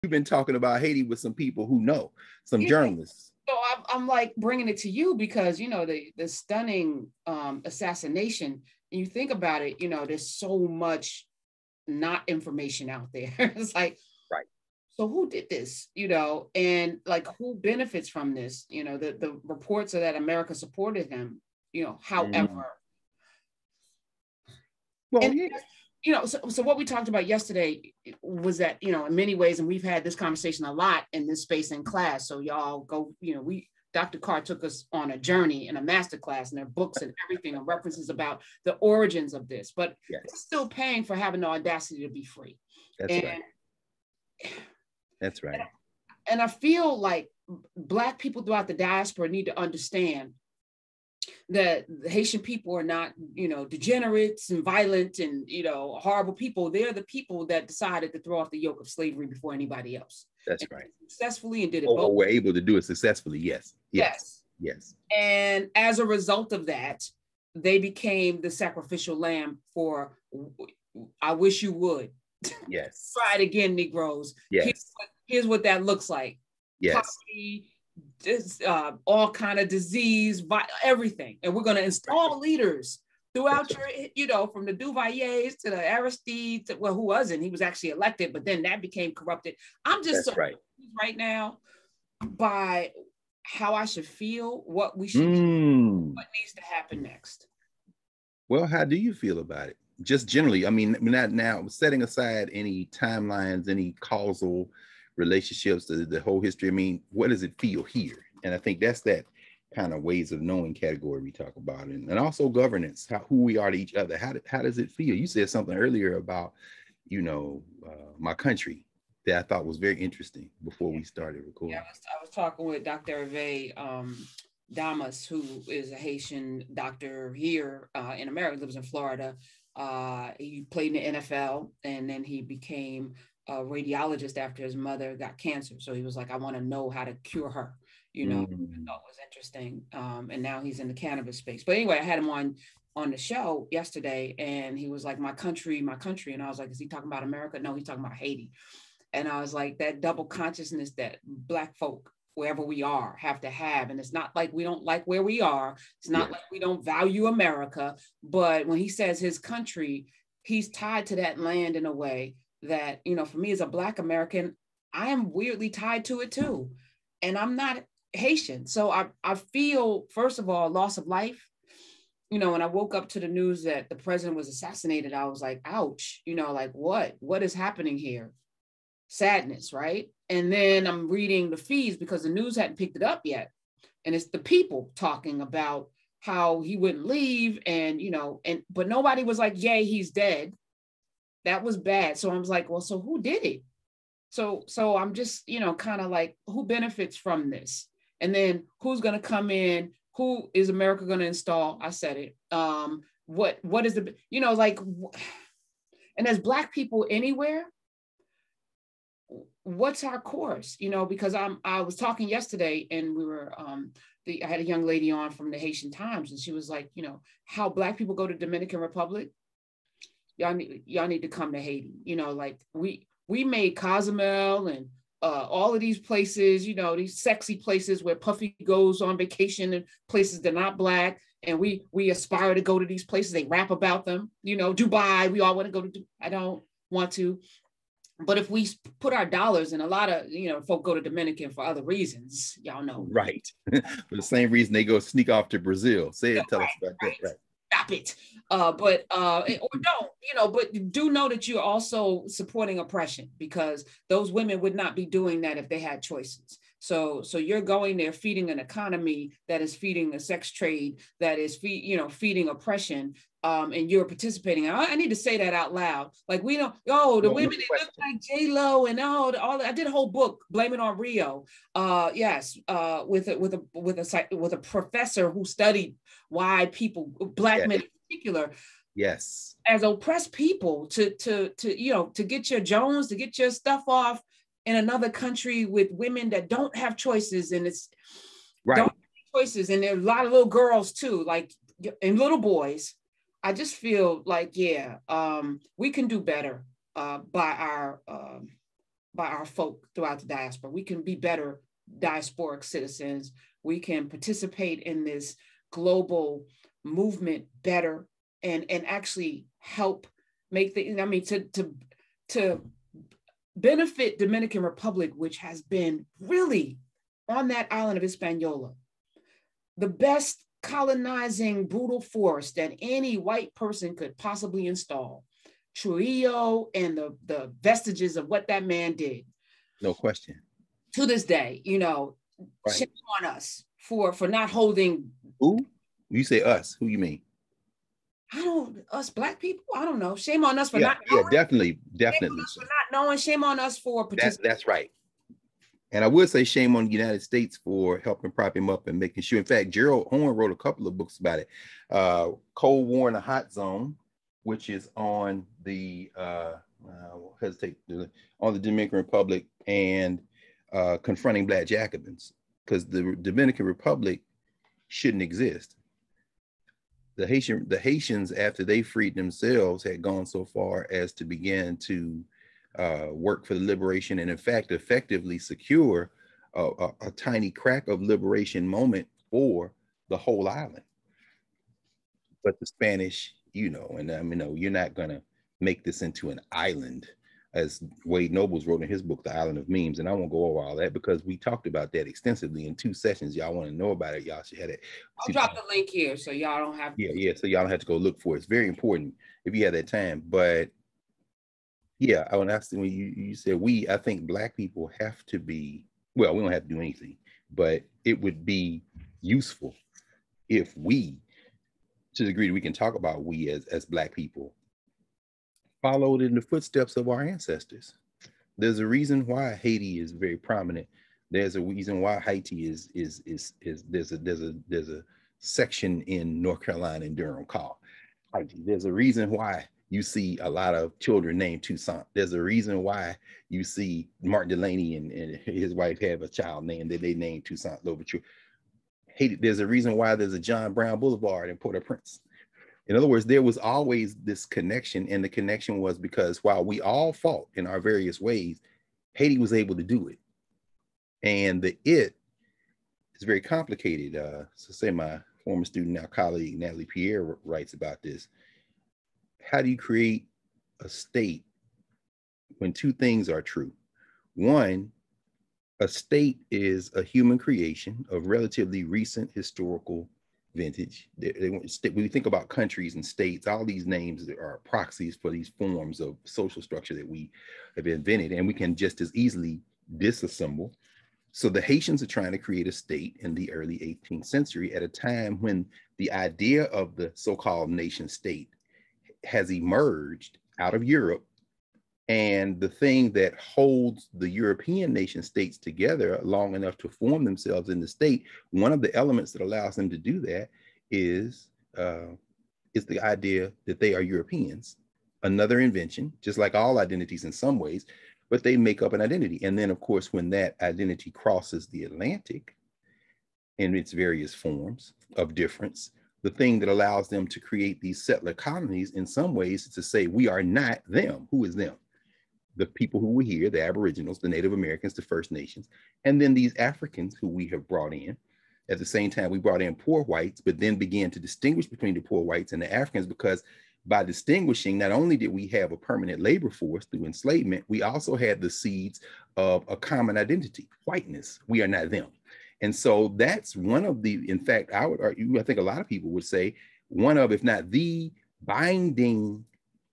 We've been talking about Haiti with some people who know, some Yeah. journalists. So I'm like bringing it to you because, the stunning assassination, and you think about it, there's so much not information out there. It's like, Right. so who did this, and like who benefits from this? The reports are that America supported him, Mm. however. Well, And yeah. so what we talked about yesterday was that, in many ways, and we've had this conversation a lot in this space in class. So y'all go, Dr. Carr took us on a journey in a master class, and there are books and everything and references about the origins of this, but Yes. we're still paying for having the audacity to be free. That's And right. That's right. And I feel like Black people throughout the diaspora need to understand that the Haitian people are not, degenerates and violent and, horrible people. They're the people that decided to throw off the yoke of slavery before anybody else. That's and right. Successfully, and did it Or both. we're able to do it successfully. Yes. Yes. Yes. Yes. And as a result of that, they became the sacrificial lamb for, I wish you would. Yes. Try it again, Negroes. Yes. Here's what that looks like. Yes. Poverty, all kind of disease, everything. And we're going to install leaders throughout your, from the Duvaliers to the Aristide, who wasn't, he was actually elected, but then that became corrupted. I'm just right now by how I should feel, what we should do, what needs to happen next. Well, how do you feel about it? Just generally, I mean, not now, setting aside any timelines, any causal relationships, the whole history. I mean, what does it feel here? And I think that's that kind of ways of knowing category we talk about, and also governance, who we are to each other. How does it feel? You said something earlier about, my country that I thought was very interesting before we started recording. Yeah, I was talking with Dr. Hervé Damas, who is a Haitian doctor here in America, lives in Florida. He played in the NFL, and then he became a radiologist after his mother got cancer. So he was like, I want to know how to cure her. I thought was interesting. And now he's in the cannabis space. But anyway, I had him on the show yesterday, and he was like, my country. And I was like, is he talking about America? No, he's talking about Haiti. And I was like, that double consciousness that Black folk, wherever we are, have to have. And it's not like we don't like where we are. It's not like we don't value America. But when he says his country, he's tied to that land in a way that, for me as a Black American, I am weirdly tied to it too. And I'm not Haitian. So I feel, first of all, loss of life. When I woke up to the news that the president was assassinated, I was like, ouch, like what is happening here? Sadness, right? And then I'm reading the feeds because the news hadn't picked it up yet. And it's the people talking about how he wouldn't leave, and but nobody was like, yay, he's dead. That was bad. So I was like, well, so who did it? So I'm just, kind of like, who benefits from this? And then who's going to come in? Who is America going to install? I said it. What is the, like, and as Black people anywhere, what's our course? Because I was talking yesterday, and we were I had a young lady on from the Haitian Times, and she was like, how Black people go to Dominican Republic, y'all need to come to Haiti. Like we made Cozumel and all of these places, these sexy places where Puffy goes on vacation, and places that are not Black, and we aspire to go to these places. They rap about them, Dubai. We all want to go to. I don't want to. But if we put our dollars, and a lot of, folk go to Dominican for other reasons, y'all know. Right. For the same reason they go sneak off to Brazil. Tell us about that. Right. Stop it. But or don't, but do know that you're also supporting oppression, because those women would not be doing that if they had choices. So you're going there feeding an economy that is feeding a sex trade, that is feeding oppression. And you're participating. I need to say that out loud. Like, we don't, the women that look like J-Lo, and all I did a whole book, Blame It on Rio. Yes, with a professor who studied why people, Black men in particular, yes, as oppressed people, to get your Jones, to get your stuff off in another country with women that don't have choices, and it's right. Don't have choices, and there are a lot of little girls too, like, and little boys. I just feel like, we can do better by our by our folk throughout the diaspora. We can be better diasporic citizens. We can participate in this global movement better and actually help make to benefit Dominican Republic, which has been really on that island of Hispaniola, the best colonizing brutal force that any white person could possibly install. Trujillo and the vestiges of what that man did. No question. To this day, right. Shame on us for not holding. Who? You say us. Who you mean? Us black people? I don't know. Shame on us for not knowing. Yeah, definitely. Shame on us for not knowing. Shame on us for participating. That's right. And I would say shame on the United States for helping prop him up and making sure. In fact, Gerald Horn wrote a couple of books about it. Cold War in a Hot Zone, which is on the on the Dominican Republic, and Confronting Black Jacobins, because the Dominican Republic shouldn't exist. The Haitians, after they freed themselves, had gone so far as to begin to work for the liberation, and in fact effectively secure a tiny crack of liberation moment for the whole island. But the Spanish, and you're not gonna make this into an island, as Wade Nobles wrote in his book, The Island of Memes. And I won't go over all that because we talked about that extensively in 2 sessions. Y'all want to know about it, y'all should have it. I'll drop the link here so y'all don't have to. Yeah, so y'all don't have to go look for it. It's very important if you have that time. But yeah, I want to ask when you said I think Black people have to be, well, we don't have to do anything, but it would be useful if we, to the degree that we can talk about we as Black people, followed in the footsteps of our ancestors. There's a reason why Haiti is very prominent. There's a reason why Haiti is there's a section in North Carolina and Durham called Haiti. There's a reason why you see a lot of children named Toussaint. There's a reason why you see Martin Delaney and his wife have a child named that they named Toussaint Louverture. Haiti. There's a reason why there's a John Brown Boulevard in Port-au-Prince. In other words, there was always this connection, and the connection was because while we all fought in our various ways, Haiti was able to do it. And it is very complicated. So say my former student, now colleague, Natalie Pierre, writes about this. How do you create a state when 2 things are true? One, a state is a human creation of relatively recent historical vintage. When we think about countries and states, all these names are proxies for these forms of social structure that we have invented, and we can just as easily disassemble. So the Haitians are trying to create a state in the early 18th century at a time when the idea of the so-called nation state has emerged out of Europe. And the thing that holds the European nation states together long enough to form themselves in the state, one of the elements that allows them to do that is the idea that they are Europeans. Another invention, just like all identities in some ways, but they make up an identity. And then, of course, when that identity crosses the Atlantic in its various forms of difference, the thing that allows them to create these settler colonies in some ways is to say, we are not them. Who is them? The people who were here, the Aboriginals, the Native Americans, the First Nations, and then these Africans who we have brought in. At the same time, we brought in poor whites, but then began to distinguish between the poor whites and the Africans, because by distinguishing, not only did we have a permanent labor force through enslavement, we also had the seeds of a common identity, whiteness. We are not them. And so that's one of the, in fact, I would argue, I think a lot of people would say, one of, if not the binding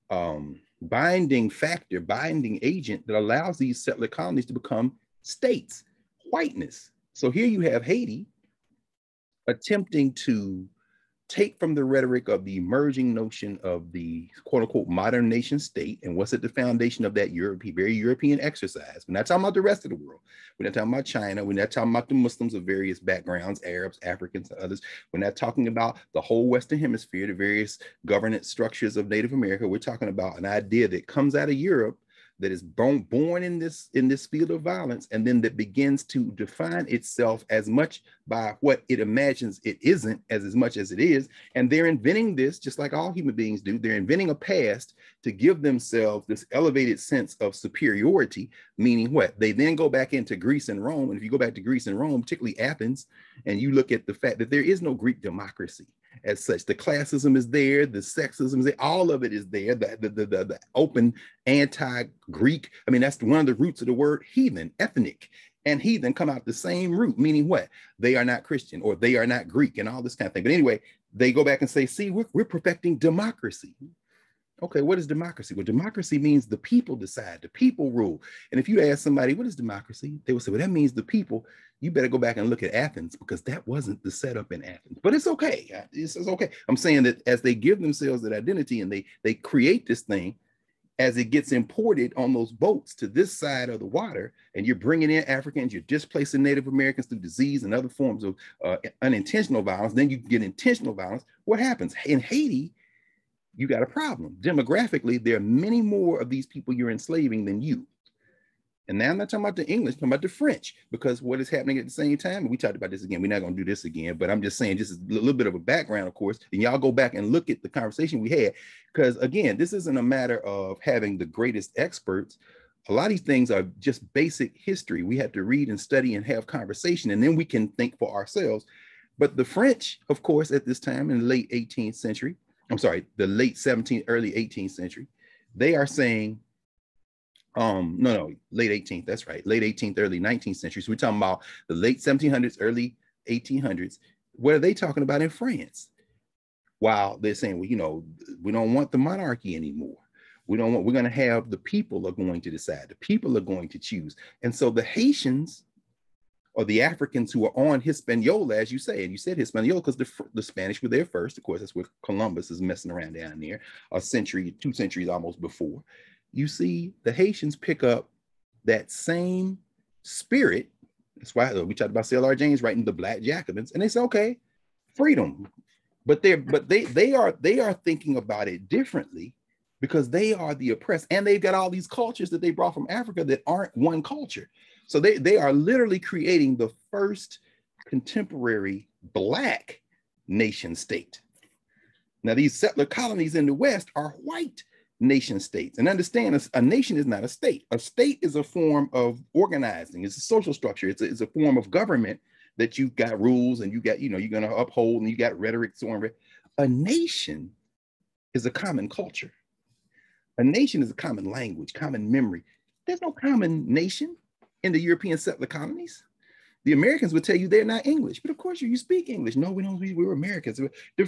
factor, binding agent that allows these settler colonies to become states, whiteness. So here you have Haiti attempting to take from the rhetoric of the emerging notion of the quote unquote modern nation state, and what's at the foundation of that very European exercise. We're not talking about the rest of the world. We're not talking about China. We're not talking about the Muslims of various backgrounds, Arabs, Africans, and others. We're not talking about the whole Western Hemisphere, the various governance structures of Native America. We're talking about an idea that comes out of Europe that is born in this field of violence, and then that begins to define itself as much by what it imagines it isn't as much as it is. And they're inventing this, just like all human beings do. They're inventing a past to give themselves this elevated sense of superiority, meaning what? They then go back into Greece and Rome. And if you go back to Greece and Rome, particularly Athens, and you look at the fact that there is no Greek democracy as such. The classism is there, the sexism is there, all of it is there. The open anti-Greek. I mean, that's one of the roots of the word heathen, ethnic. And heathen come out the same root, meaning what? They are not Christian, or they are not Greek, and all this kind of thing. But anyway, they go back and say, see, we're perfecting democracy. Okay, what is democracy? Well, democracy means the people decide, the people rule. And if you ask somebody, what is democracy? They will say, well, that means the people. You better go back and look at Athens, because that wasn't the setup in Athens. But it's okay. It's okay. I'm saying that as they give themselves that identity and they create this thing, as it gets imported on those boats to this side of the water, and you're bringing in Africans, you're displacing Native Americans through disease and other forms of unintentional violence, then you get intentional violence. What happens? In Haiti, you got a problem. Demographically, there are many more of these people you're enslaving than you. And now I'm not talking about the English, I'm talking about the French, because what is happening at the same time, and we talked about this again, we're not going to do this again, but I'm just saying this is a little bit of a background, of course, and y'all go back and look at the conversation we had, because again, this isn't a matter of having the greatest experts. A lot of these things are just basic history. We have to read and study and have conversation, and then we can think for ourselves. But the French, of course, at this time in the late 18th century, I'm sorry, the late 17th, early 18th century, they are saying, late 18th, that's right, late 18th, early 19th century. So we're talking about the late 1700s, early 1800s. What are they talking about in France? While they're saying, well, we don't want the monarchy anymore. We're going to have the people are going to decide. The people are going to choose. And so the Haitians, or the Africans who are on Hispaniola, as you say, and you said Hispaniola because the Spanish were there first. Of course, that's where Columbus is messing around down there, a century, 2 centuries almost before. You see the Haitians pick up that same spirit. That's why we talked about C.L.R. James writing the Black Jacobins, and they say, okay, freedom. But they are thinking about it differently, because they are the oppressed, and they've got all these cultures that they brought from Africa that aren't one culture. So they are literally creating the first contemporary Black nation state. Now, these settler colonies in the West are white nation states. And understand, a nation is not a state. A state is a form of organizing. It's a social structure. It's a form of government that you've got rules and you got, you're going to uphold, and you got rhetoric, so on. A nation is a common culture. A nation is a common language, common memory. There's no common nation in the European settler colonies. The Americans would tell you they're not English, but of course you speak English. No, we don't. We're Americans.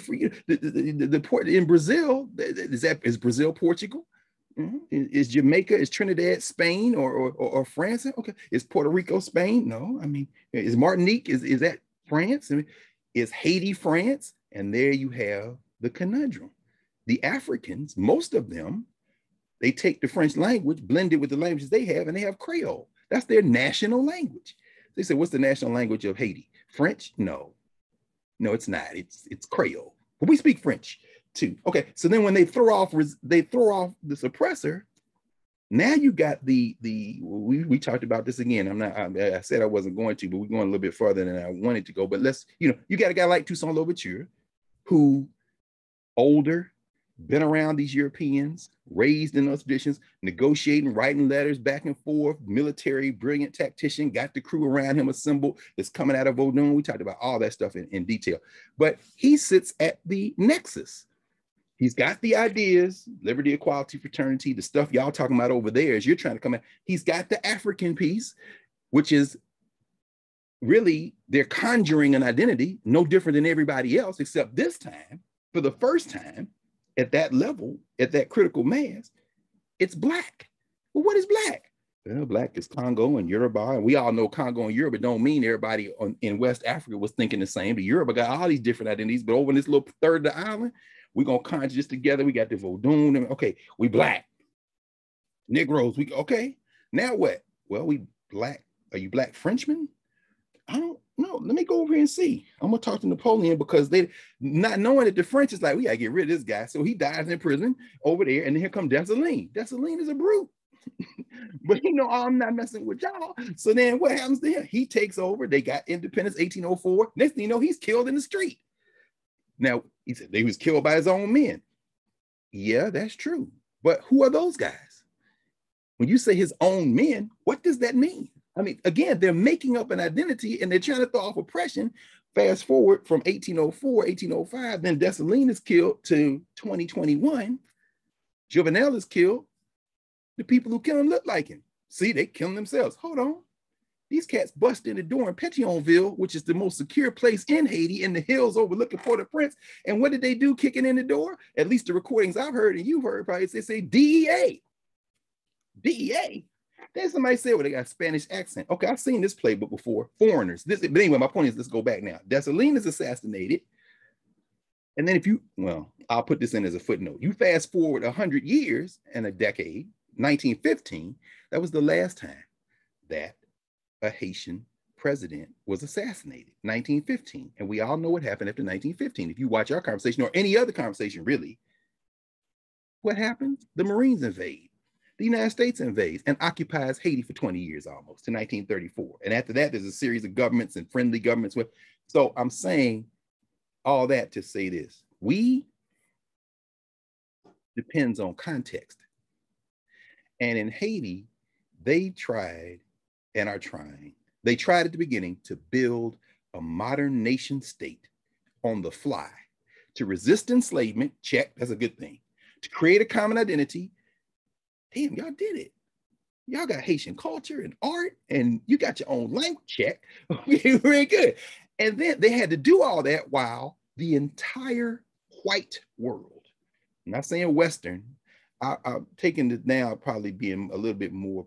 The port in Brazil, is Brazil Portugal? Mm-hmm. Is Jamaica, is Trinidad Spain or France? Okay. Is Puerto Rico Spain? No. I mean, is Martinique, is that France? I mean, is Haiti France? And there you have the conundrum. The Africans, most of them, they take the French language, blend it with the languages they have, and they have Creole. That's their national language. They said, what's the national language of Haiti? French? No, it's not. It's Creole. But we speak French too. Okay, so then when they throw off the suppressor, now you got we talked about this again. I said I wasn't going to, but we're going a little bit further than I wanted to go. But you got a guy like Toussaint Louverture, who older, been around these Europeans, raised in those traditions, negotiating, writing letters back and forth, military, brilliant tactician, got the crew around him assembled that's coming out of Vodun. We talked about all that stuff in detail. But he sits at the nexus. He's got the ideas, liberty, equality, fraternity, the stuff y'all talking about over there as you're trying to come in. He's got the African piece, which is really, they're conjuring an identity no different than everybody else, except this time, for the first time, at that level, at that critical mass, it's Black. Well, what is Black? Well, Black is Congo and Yoruba, and we all know Congo and Yoruba don't mean everybody in West Africa was thinking the same. The Yoruba got all these different identities, but over in this little third of the island, we're gonna conjure this together. We got the Vodun, and okay, we Black. Negroes, okay. Now what? Well, we Black. Are you Black Frenchmen? I don't know. Let me go over here and see. I'm gonna talk to Napoleon, because they not knowing that the French is like, we gotta get rid of this guy. So he dies in prison over there, and then here comes Dessalines. Dessalines is a brute. But oh, I'm not messing with y'all. So then what happens to him? He takes over. They got independence 1804. Next thing you know, he's killed in the street. Now, he said he was killed by his own men. Yeah, that's true. But who are those guys? When you say his own men, what does that mean? I mean, again, they're making up an identity and they're trying to throw off oppression. Fast forward from 1804, 1805, then Dessalines is killed to 2021. Jovenel is killed. The people who kill him look like him. See, they kill themselves. Hold on. These cats bust in the door in Pétionville, which is the most secure place in Haiti, in the hills overlooking Port-au-Prince. And what did they do kicking in the door? At least the recordings I've heard and you've heard probably, they say DEA. DEA. Then somebody said, well, they got a Spanish accent. Okay, I've seen this playbook before. Foreigners. But anyway, my point is, let's go back now. Dessalines is assassinated. And then I'll put this in as a footnote. You fast forward 100 years and a decade, 1915, that was the last time that a Haitian president was assassinated, 1915. And we all know what happened after 1915. If you watch our conversation or any other conversation, really, what happens? The Marines invade. The United States invades and occupies Haiti for 20 years almost to 1934. And after that, there's a series of governments and friendly governments. So I'm saying all that to say this. We depends on context. And in Haiti, they tried and are trying. They tried at the beginning to build a modern nation state on the fly, to resist enslavement, check, that's a good thing. To create a common identity, damn, y'all did it. Y'all got Haitian culture and art, and you got your own language, check. Very good. And then they had to do all that while the entire white world, I'm not saying Western, I'm taking it now probably being a little bit more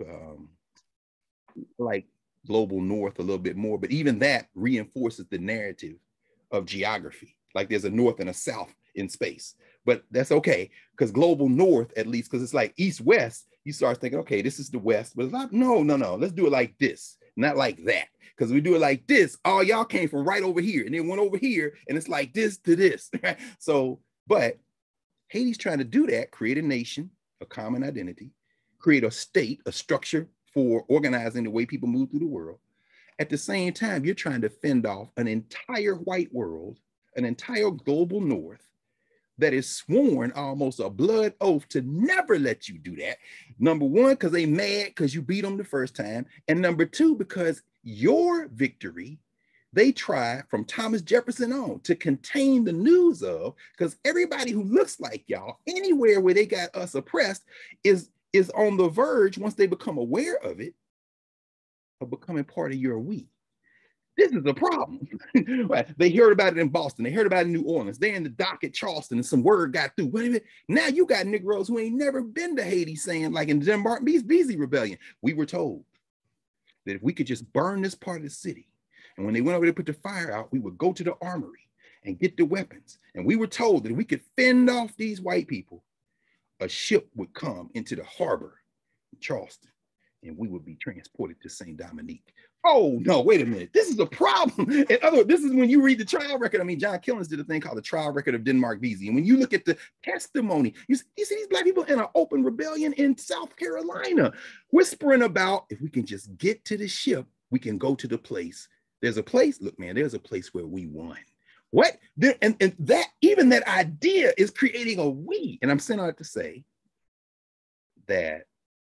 like global North a little bit more, but even that reinforces the narrative of geography. Like there's a North and a South in space, but that's okay, because global North, at least, because it's like East-West, you start thinking, okay, this is the West, but it's like, no, let's do it like this, not like that. Because we do it like this, all y'all came from right over here and then went over here, and it's like this to this. So, but Haiti's trying to do that, create a nation, a common identity, create a state, a structure for organizing the way people move through the world. At the same time, you're trying to fend off an entire white world, an entire global North that is sworn almost a blood oath to never let you do that. Number one, because they mad because you beat them the first time. And number two, because your victory, they try from Thomas Jefferson on to contain the news of, because everybody who looks like y'all, anywhere where they got us oppressed, is on the verge, once they become aware of it, of becoming part of your we. This is a problem. They heard about it in Boston. They heard about it in New Orleans. They're in the dock at Charleston and some word got through. Wait a minute. Now you got Negroes who ain't never been to Haiti saying, like in the Martin Beasley Rebellion, we were told that if we could just burn this part of the city, and when they went over to put the fire out, we would go to the armory and get the weapons. And we were told that if we could fend off these white people, a ship would come into the harbor in Charleston, and we would be transported to St. Dominique. Oh, no, wait a minute. This is a problem. In other words, this is when you read the trial record. I mean, John Killens did a thing called the trial record of Denmark Vesey. And when you look at the testimony, you see these Black people in an open rebellion in South Carolina, whispering about, if we can just get to the ship, we can go to the place. There's a place, look, man, there's a place where we won. What? And that, even that idea is creating a we. And I'm saying all that to say that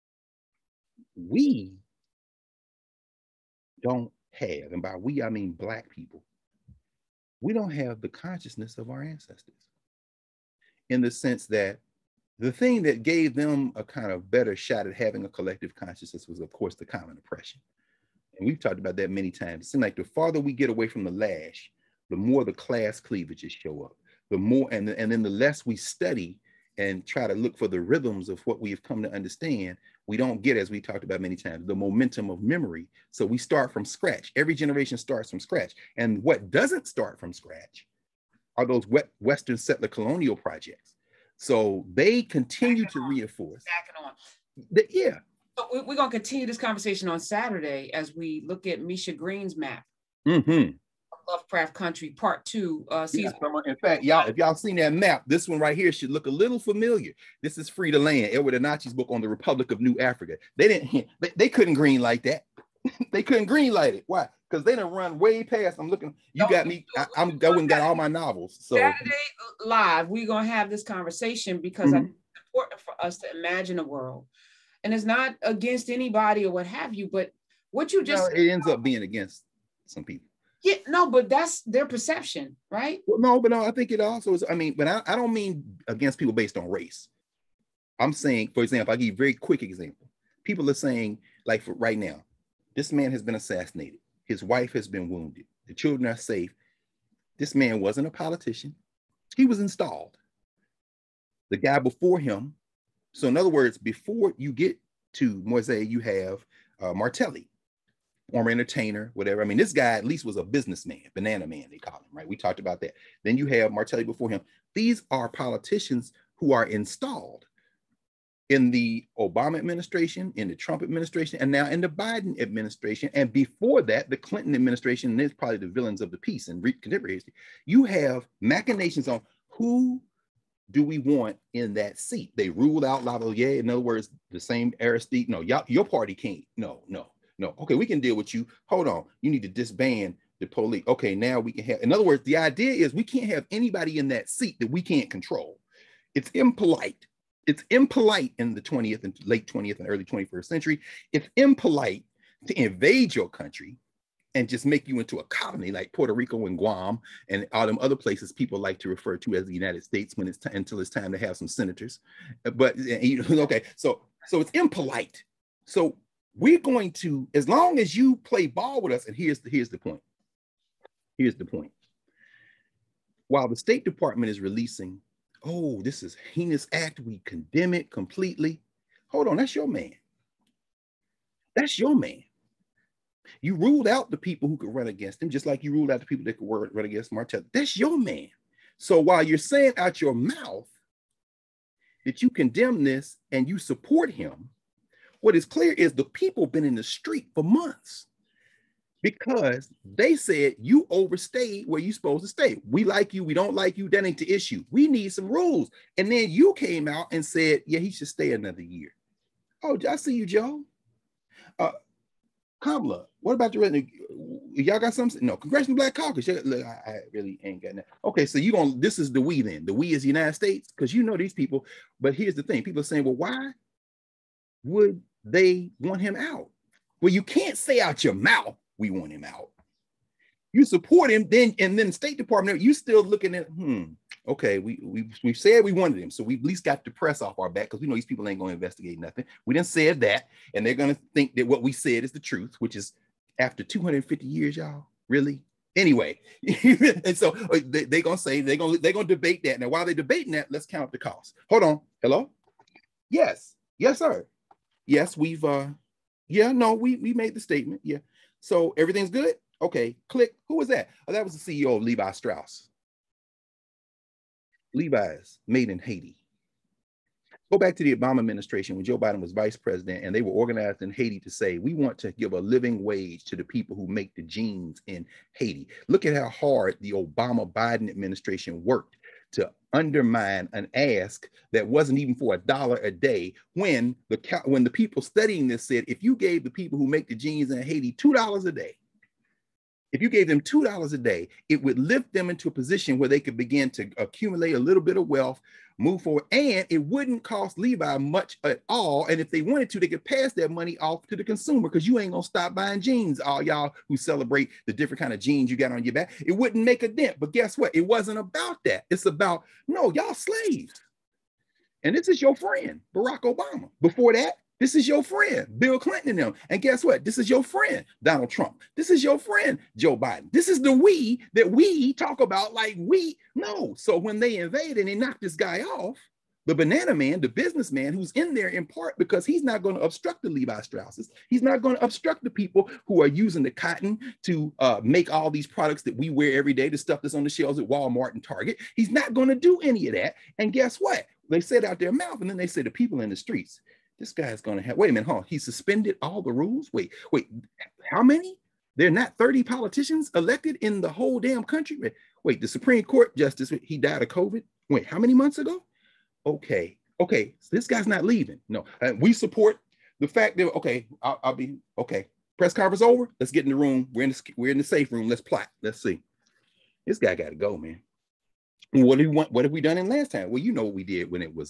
we don't have, and by we, I mean Black people, we don't have the consciousness of our ancestors, in the sense that the thing that gave them a kind of better shot at having a collective consciousness was, of course, the common oppression. And we've talked about that many times. It seems like the farther we get away from the lash, the more the class cleavages show up, the more, and then the less we study and try to look for the rhythms of what we've come to understand, we don't get, as we talked about many times, the momentum of memory. So we start from scratch. Every generation starts from scratch. And what doesn't start from scratch are those Western settler colonial projects. So they continue to reinforce. Yeah. So we're going to continue this conversation on Saturday as we look at Misha Green's map. Mm-hmm. Lovecraft Country Part 2 season. Yes, in fact, y'all, if y'all seen that map, this one right here should look a little familiar. This is Free the Land, Edward Anachi's book on the Republic of New Africa. They couldn't green like that. They couldn't green light it. Why? Because they done run way past. I'm looking. You got me. I'm going got all my novels. So Saturday live, we're gonna have this conversation because I think it's important for us to imagine a world, and it's not against anybody or what have you. But what you just it ends up being against some people. Yeah, no, but that's their perception, right? Well, no, I think it also is. I mean, but I don't mean against people based on race. I'm saying, for example, I'll give you a very quick example. People are saying, like for right now, this man has been assassinated. His wife has been wounded. The children are safe. This man wasn't a politician. He was installed. The guy before him. So in other words, before you get to Moise, you have Martelli, former entertainer, whatever. I mean, this guy at least was a businessman, banana man, they call him, right? We talked about that. Then you have Martelli before him. These are politicians who are installed in the Obama administration, in the Trump administration, and now in the Biden administration. And before that, the Clinton administration, and it's probably the villains of the piece in contemporary history. You have machinations on who do we want in that seat. They ruled out Lavalier. In other words, the same Aristide. No, your party can't. No. Okay, we can deal with you. Hold on. You need to disband the police. Okay, now we can have. In other words, the idea is we can't have anybody in that seat that we can't control. It's impolite. It's impolite in the 20th and late 20th and early 21st century. It's impolite to invade your country and just make you into a colony like Puerto Rico and Guam and all them other places people like to refer to as the United States when it's until it's time to have some senators. But okay, so it's impolite. So we're going to, as long as you play ball with us, and here's the point. Here's the point. While the State Department is releasing, oh, this is a heinous act, we condemn it completely. Hold on, that's your man. That's your man. You ruled out the people who could run against him, just like you ruled out the people that could run against Martelli. That's your man. So while you're saying out your mouth that you condemn this and you support him, what is clear is the people been in the street for months because they said you overstayed where you're supposed to stay. We like you, we don't like you, that ain't the issue. We need some rules. And then you came out and said, yeah, he should stay another year. Oh, I see you, Joe. Kamala, what about the rest? Y'all got something? No, Congressional Black Caucus. Look, I really ain't got that. Okay, so this is the we then. The we is the United States, because you know these people. But here's the thing. People are saying, well, why would they want him out? Well, you can't say out your mouth, we want him out. You support him, and then the State Department, you still looking at, okay, we said we wanted him, so we at least got the press off our back because we know these people ain't going to investigate nothing. We didn't say that, and they're going to think that what we said is the truth, which is after 250 years, y'all, really? Anyway, and so they're going to say, they're going to debate that. Now, while they're debating that, let's count the cost. Hold on. Hello? Yes, sir. Yes, we made the statement. Yeah. So everything's good? Okay, click. Who was that? Oh, that was the CEO of Levi Strauss. Levi's made in Haiti. Go back to the Obama administration when Joe Biden was vice president, and they were organized in Haiti to say, we want to give a living wage to the people who make the jeans in Haiti. Look at how hard the Obama-Biden administration worked to undermine an ask that wasn't even for $1 a day when the people studying this said, if you gave the people who make the jeans in Haiti $2 a day, if you gave them $2 a day, it would lift them into a position where they could begin to accumulate a little bit of wealth, move forward, and it wouldn't cost Levi much at all. And if they wanted to, they could pass that money off to the consumer because you ain't gonna stop buying jeans, all y'all who celebrate the different kind of jeans you got on your back. It wouldn't make a dent, but guess what? It wasn't about that. It's about, no, y'all slaves. And this is your friend, Barack Obama. Before that, this is your friend, Bill Clinton and them. And guess what? This is your friend, Donald Trump. This is your friend, Joe Biden. This is the we that we talk about like we know. So when they invade and they knock this guy off, the banana man, the businessman who's in there in part because he's not going to obstruct the Levi Strausses. He's not going to obstruct the people who are using the cotton to make all these products that we wear every day, the stuff that's on the shelves at Walmart and Target. He's not going to do any of that. And guess what? They said out their mouth, and then they say the people in the streets. This guy's going to have, wait a minute, he suspended all the rules? Wait, how many? There are not 30 politicians elected in the whole damn country. Wait, the Supreme Court justice, he died of COVID. Wait, how many months ago? Okay, so this guy's not leaving. No, we support the fact that, okay, I'll be, okay, press conference over. Let's get in the room. We're in the safe room. Let's plot. Let's see. This guy got to go, man. What do we want? What have we done in last time? Well, you know what we did when it was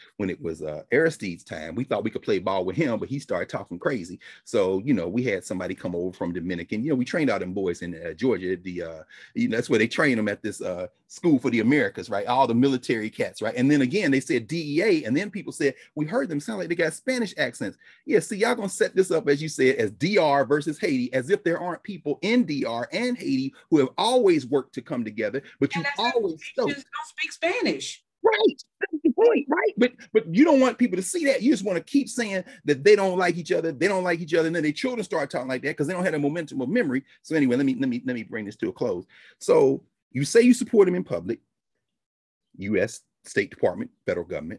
Aristide's time. We thought we could play ball with him, but he started talking crazy. So we had somebody come over from Dominican. We trained all them boys in Georgia. That's where they train them at this school for the Americas, right? All the military cats, right? And then again, they said DEA, and then people said we heard them sound like they got Spanish accents. Yeah, see, y'all gonna set this up, as you said, as DR versus Haiti, as if there aren't people in DR and Haiti who have always worked to come together, but you always don't speak Spanish. Right. That's the point, right? But you don't want people to see that. You just want to keep saying that they don't like each other. They don't like each other. And then their children start talking like that because they don't have the momentum of memory. So anyway, let me bring this to a close. So you say you support him in public, U.S. State Department, federal government.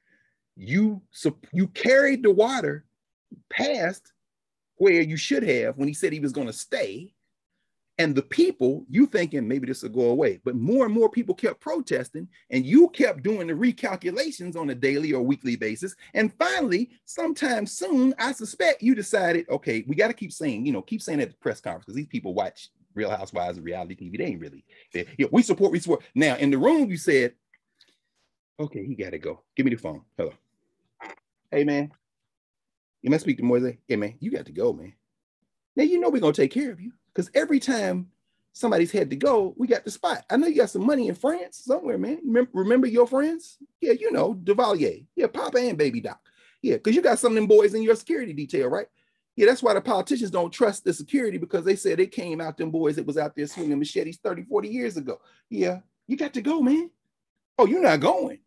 You carried the water past where you should have when he said he was going to stay. And the people, you thinking maybe this will go away, but more and more people kept protesting, and you kept doing the recalculations on a daily or weekly basis. And finally, sometime soon, I suspect you decided, okay, we got to keep saying at the press conference, because these people watch Real Housewives and reality TV. They ain't really, we support. Now, in the room, you said, okay, he got to go. Give me the phone. Hello. Hey, man. You must speak to Moise. Hey, man, you got to go, man. Now, we're going to take care of you. Because every time somebody's had to go, we got the spot. I know you got some money in France somewhere, man. Remember your friends? Yeah, Duvalier. Yeah, Papa and Baby Doc. Yeah, because you got some of them boys in your security detail, right? Yeah, that's why the politicians don't trust the security, because they said they came out them boys that was out there swinging machetes 30, 40 years ago. Yeah, you got to go, man. Oh, you're not going.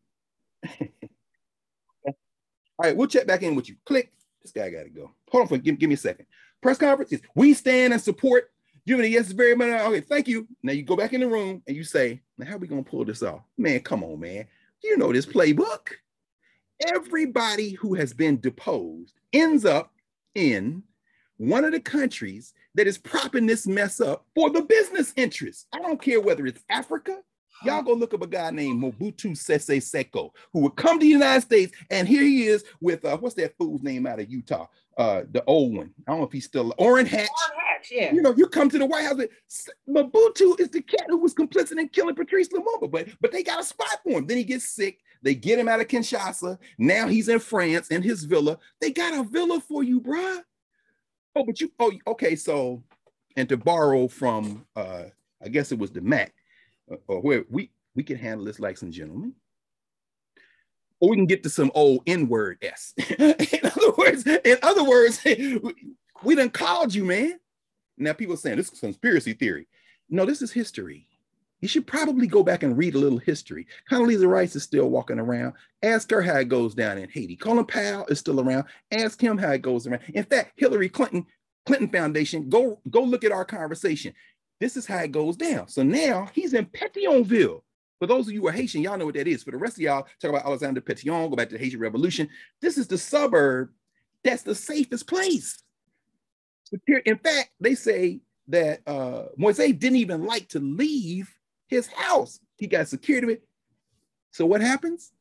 All right, we'll check back in with you. Click. This guy got to go. Hold on, give me a second. Press conference is we stand and support. Yes, very much. Okay, thank you. Now you go back in the room and you say, now how are we gonna pull this off? Man, come on, man. You know this playbook. Everybody who has been deposed ends up in one of the countries that is propping this mess up for the business interests. I don't care whether it's Africa. Y'all go look up a guy named Mobutu Sese Seko, who would come to the United States, and here he is with what's that fool's name out of Utah? The old one. I don't know if he's still Orrin Hatch. Yeah. You come to the White House. Mobutu is the cat who was complicit in killing Patrice Lumumba, but they got a spot for him. Then he gets sick. They get him out of Kinshasa. Now he's in France in his villa. They got a villa for you, bruh. Okay. So, and to borrow from, I guess it was the Mac, or where we can handle this like some gentlemen. Or we can get to some old N-word S. In other words, we done called you, man. Now people are saying this is conspiracy theory. No, this is history. You should probably go back and read a little history. Condoleezza Rice is still walking around. Ask her how it goes down in Haiti. Colin Powell is still around. Ask him how it goes around. In fact, Hillary Clinton Foundation, go look at our conversation. This is how it goes down. So now he's in Pétionville. For those of you who are Haitian, y'all know what that is. For the rest of y'all, talk about Alexander Pétion, go back to the Haitian Revolution. This is the suburb that's the safest place. In fact, they say that Moise didn't even like to leave his house. He got security. So what happens?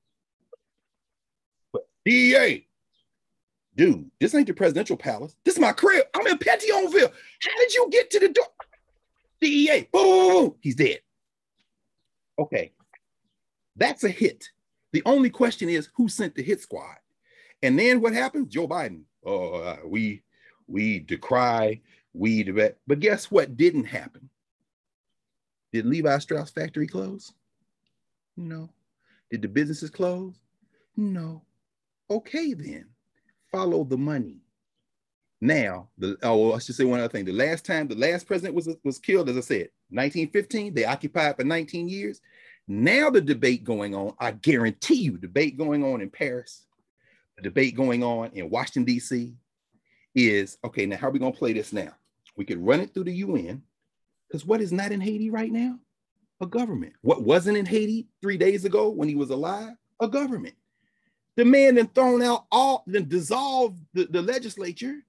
DEA, dude, this ain't the presidential palace. This is my crib. I'm in Pétionville. How did you get to the door? DEA, boom, he's dead. Okay, that's a hit. The only question is who sent the hit squad? And then what happens? Joe Biden, we decry, but guess what didn't happen? Did Levi Strauss factory close? No. Did the businesses close? No. Okay, then follow the money. Now, I should say one other thing. The last president was killed, as I said, 1915. They occupied for 19 years. Now the debate going on, I guarantee you, debate going on in Paris, the debate going on in Washington, D.C. is, okay, now how are we going to play this now? We could run it through the UN, because what is not in Haiti right now? A government. What wasn't in Haiti 3 days ago when he was alive? A government. The man then thrown out then dissolved the legislature.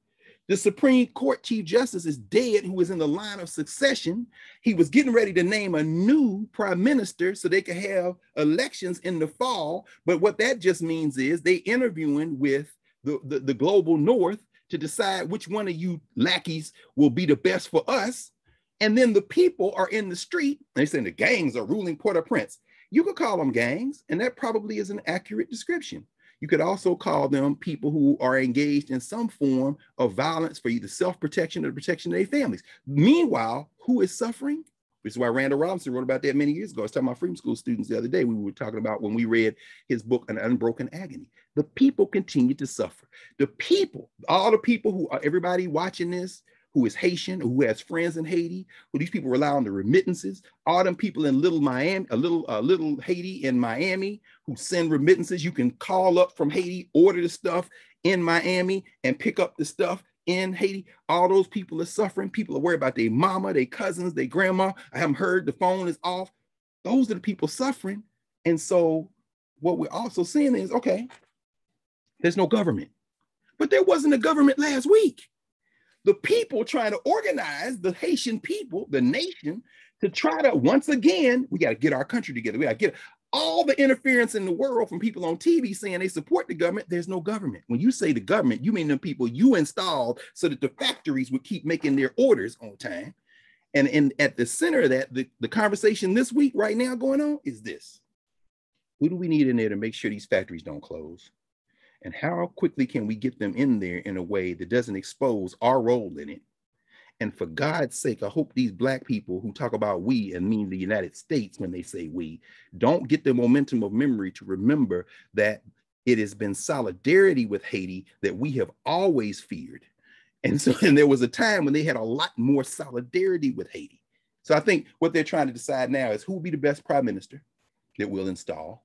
The Supreme Court Chief Justice is dead, who was in the line of succession. He was getting ready to name a new prime minister so they could have elections in the fall. But what that just means is they interviewing with the global north to decide which one of you lackeys will be the best for us. And then the people are in the street. They're saying the gangs are ruling Port-au-Prince. You could call them gangs, and that probably is an accurate description. You could also call them people who are engaged in some form of violence for either self-protection or the protection of their families. Meanwhile, who is suffering? Which is why Randall Robinson wrote about that many years ago. I was talking about freedom school students the other day. We were talking about when we read his book, An Unbroken Agony. The people continue to suffer. The people, all the people who are, everybody watching this, who is Haitian, who has friends in Haiti, who these people rely on the remittances, all them people in little Miami, little Haiti in Miami who send remittances. You can call up from Haiti, order the stuff in Miami and pick up the stuff in Haiti. All those people are suffering. People are worried about their mama, their cousins, their grandma. I haven't heard, the phone is off. Those are the people suffering. And so what we're also seeing is, okay, there's no government, but there wasn't a government last week. The people trying to organize the Haitian people, the nation, to try to, once again, we got to get our country together. We got to get all the interference in the world from people on TV saying they support the government. There's no government. When you say the government, you mean the people you installed so that the factories would keep making their orders on time. And at the center of that, the conversation this week right now going on is this. Who do we need in there to make sure these factories don't close? And how quickly can we get them in there in a way that doesn't expose our role in it? And for God's sake, I hope these Black people who talk about we and mean the United States when they say we, don't get the momentum of memory to remember that it has been solidarity with Haiti that we have always feared. And so, and there was a time when they had a lot more solidarity with Haiti. So I think what they're trying to decide now is who will be the best prime minister that we'll install.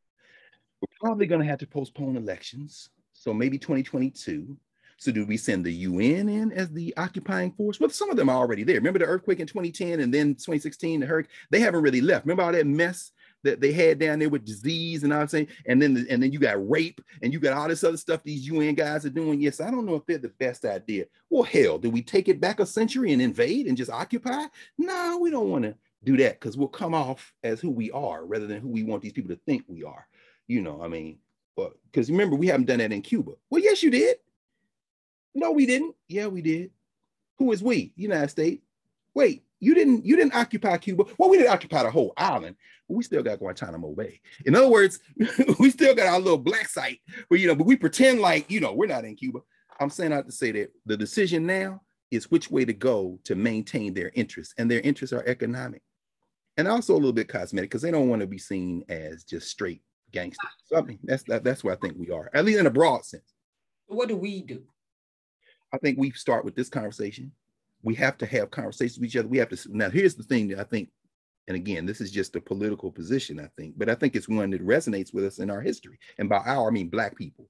We're probably going to have to postpone elections. So maybe 2022. So do we send the UN in as the occupying force? Well, some of them are already there. Remember the earthquake in 2010 and then 2016, the hurricane? They haven't really left. Remember all that mess that they had down there with disease and all that saying? And then you got rape and you got all this other stuff these UN guys are doing. Yes, I don't know if they're the best idea. Well, hell, do we take it back a century and invade and just occupy? No, we don't want to do that because we'll come off as who we are rather than who we want these people to think we are. You know, I mean, because remember, we haven't done that in Cuba. Well, yes, you did. No, we didn't. Yeah, we did. Who is we? United States. Wait, you didn't occupy Cuba. Well, we didn't occupy the whole island, but we still got Guantanamo Bay. In other words, we still got our little black site where, but we pretend like, we're not in Cuba. I'm saying out to say that the decision now is which way to go to maintain their interests, and their interests are economic and also a little bit cosmetic because they don't want to be seen as just straight gangsters. So I mean, that's where I think we are, at least in a broad sense. What do we do? I think we start with this conversation. We have to have conversations with each other. We have to. Now, here's the thing that I think, and again, this is just a political position, I think, but I think it's one that resonates with us in our history. And by our, I mean Black people.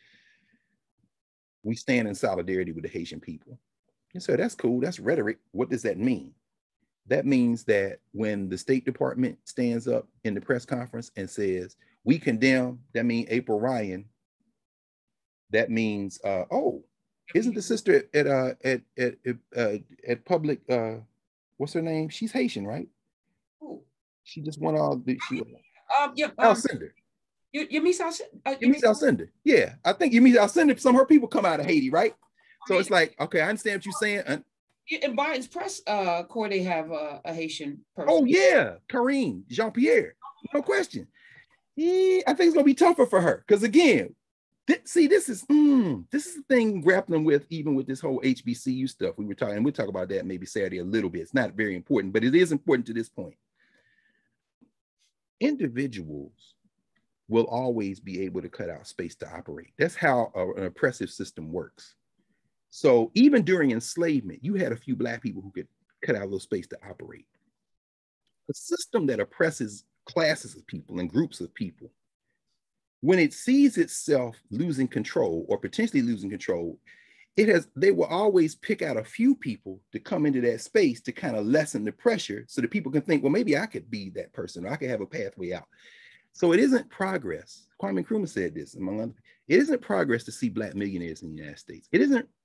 We stand in solidarity with the Haitian people. And so that's cool. That's rhetoric. What does that mean? That means that when the State Department stands up in the press conference and says, we condemn, that means April Ryan, that means, isn't the sister at public, what's her name? She's Haitian, right? Who? She just won all the, Alcindor. Yemi Alcindor. Yeah, I think Yemi Alcindor, some of her people come out of Haiti, right? So it's like, okay, I understand what you're saying. In Biden's press corps, they have a Haitian person. Oh yeah, Karine Jean-Pierre, no question. Yeah, I think it's gonna be tougher for her because again, this is the thing grappling with even with this whole HBCU stuff we were talking. And we'll talk about that maybe Saturday a little bit. It's not very important, but it is important to this point. Individuals will always be able to cut out space to operate. That's how an oppressive system works. So even during enslavement, you had a few Black people who could cut out a little space to operate. A system that oppresses classes of people and groups of people, when it sees itself losing control or potentially losing control, they will always pick out a few people to come into that space to kind of lessen the pressure so that people can think, well, maybe I could be that person, or I could have a pathway out. So it isn't progress. Kwame Nkrumah said this, among other people. It isn't progress to see Black millionaires in the United States. It isn't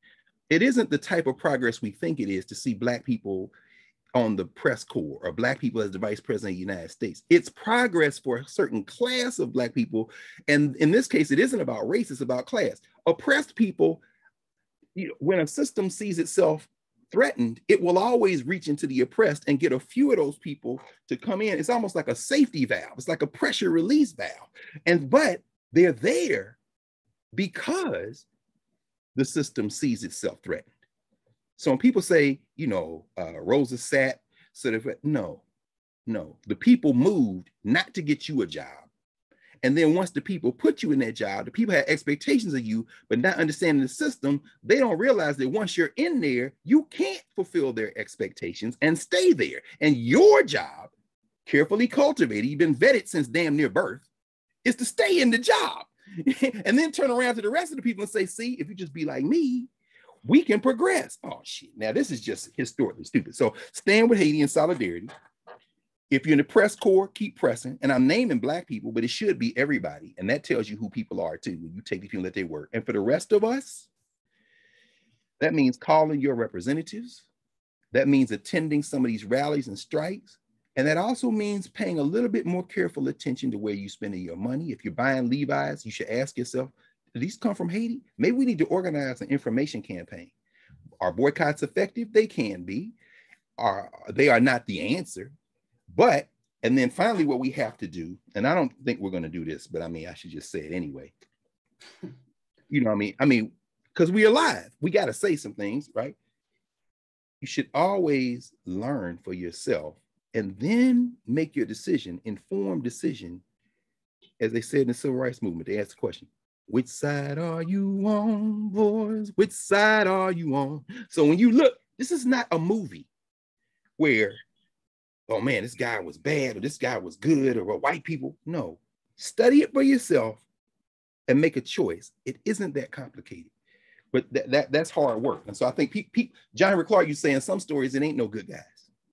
It isn't the type of progress we think it is to see Black people on the press corps or Black people as the vice president of the United States. It's progress for a certain class of Black people. And in this case, it isn't about race, it's about class. Oppressed people, when a system sees itself threatened, it will always reach into the oppressed and get a few of those people to come in. It's almost like a safety valve. It's like a pressure release valve. But they're there because the system sees itself threatened. So when people say, Rosa sat, no. The people moved not to get you a job. And then once the people put you in that job, the people had expectations of you, but not understanding the system, they don't realize that once you're in there, you can't fulfill their expectations and stay there. And your job, carefully cultivated, you've been vetted since damn near birth, is to stay in the job. And then turn around to the rest of the people and say, see, if you just be like me, we can progress. Oh, shit. Now, this is just historically stupid. So stand with Haiti in solidarity. If you're in the press corps, keep pressing. And I'm naming Black people, but it should be everybody. And that tells you who people are too, when you take the people that they work. And for the rest of us, that means calling your representatives. That means attending some of these rallies and strikes. And that also means paying a little bit more careful attention to where you're spending your money. If you're buying Levi's, you should ask yourself, do these come from Haiti? Maybe we need to organize an information campaign. Are boycotts effective? They can be. They are not the answer. But, and then finally, what we have to do, and I don't think we're going to do this, but I mean, I should just say it anyway. You know what I mean? Because we're alive. We got to say some things, right? You should always learn for yourself and then make your decision, informed decision. As they said in the Civil Rights Movement, they asked the question, which side are you on, boys? Which side are you on? So when you look, this is not a movie where, oh man, this guy was bad or this guy was good or white people. No, study it for yourself and make a choice. It isn't that complicated, but that's hard work. And so I think John Henrik Clarke, you saying some stories, it ain't no good guys.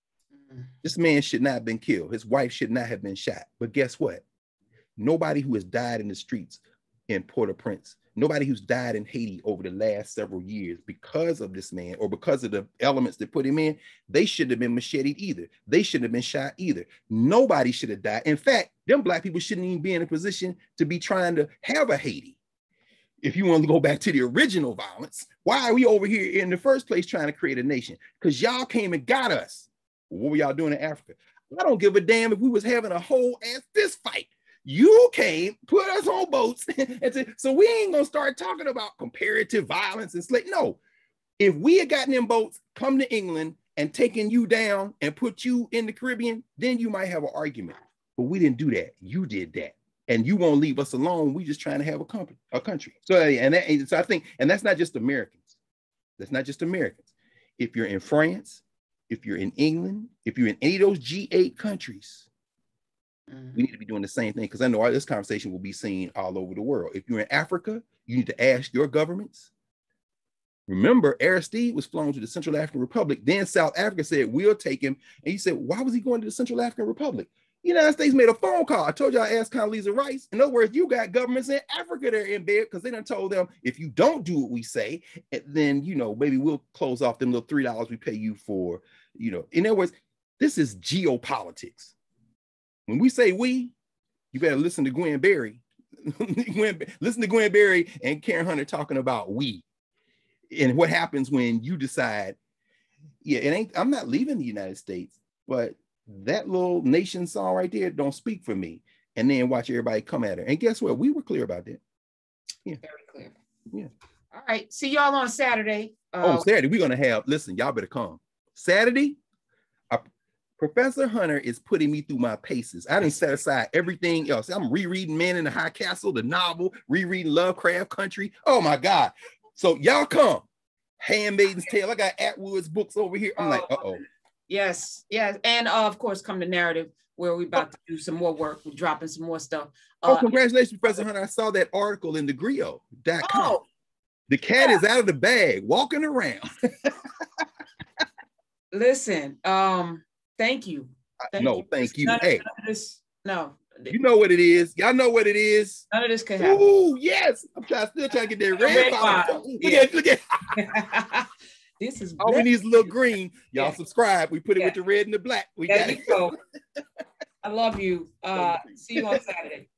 This man should not have been killed. His wife should not have been shot. But guess what? Nobody who has died in the streets in Port-au-Prince, nobody who's died in Haiti over the last several years because of this man or because of the elements that put him in, they shouldn't have been macheted either. They shouldn't have been shot either. Nobody should have died. In fact, them Black people shouldn't even be in a position to be trying to have a Haiti. If you want to go back to the original violence, why are we over here in the first place trying to create a nation? Because y'all came and got us. What were y'all doing in Africa? I don't give a damn if we was having a whole ass fist fight. You came, put us on boats, so we ain't gonna start talking about comparative violence and slave. No, if we had gotten in boats, come to England and taken you down and put you in the Caribbean, then you might have an argument. But we didn't do that. You did that, and you won't leave us alone. We just trying to have a country. So I think, and that's not just Americans. That's not just Americans. If you're in France, if you're in England, if you're in any of those G8 countries, we need to be doing the same thing, because I know this conversation will be seen all over the world. If you're in Africa, you need to ask your governments. Remember, Aristide was flown to the Central African Republic. Then South Africa said, we'll take him. And he said, why was he going to the Central African Republic? The United States made a phone call. I told you I asked Condoleezza Rice. In other words, you got governments in Africa that are in bed because they done told them, if you don't do what we say, then, maybe we'll close off them little $3 we pay you for, In other words, this is geopolitics. When we say we, you better listen to Gwen Berry. Listen to Gwen Berry and Karen Hunter talking about we. And what happens when you decide, I'm not leaving the United States, but that little nation song right there don't speak for me. And then watch everybody come at her. And guess what? We were clear about that. Yeah. Very clear. Yeah. All right. See y'all on Saturday. Saturday, we're going to have, listen, y'all better come. Saturday, Professor Hunter is putting me through my paces. I didn't set aside everything else. I'm rereading Man in the High Castle, the novel, rereading Lovecraft Country. Oh my God. So y'all come. Handmaid's Tale. I got Atwood's books over here. I'm like, uh-oh. Yes. And of course, come to Narrative, where we're about to do some more work. We're dropping some more stuff. Congratulations, Professor Hunter. I saw that article in thegrio.com. Oh, the cat is out of the bag, walking around. Listen, thank you. Thank you. Hey. You know what it is. Y'all know what it is. None of this could happen. Ooh, yes. I'm still trying to get that red bottle. Look at. This is all we need is a little green. Y'all subscribe. We put it with the red and the black. We there got you go. I love you. See you on Saturday.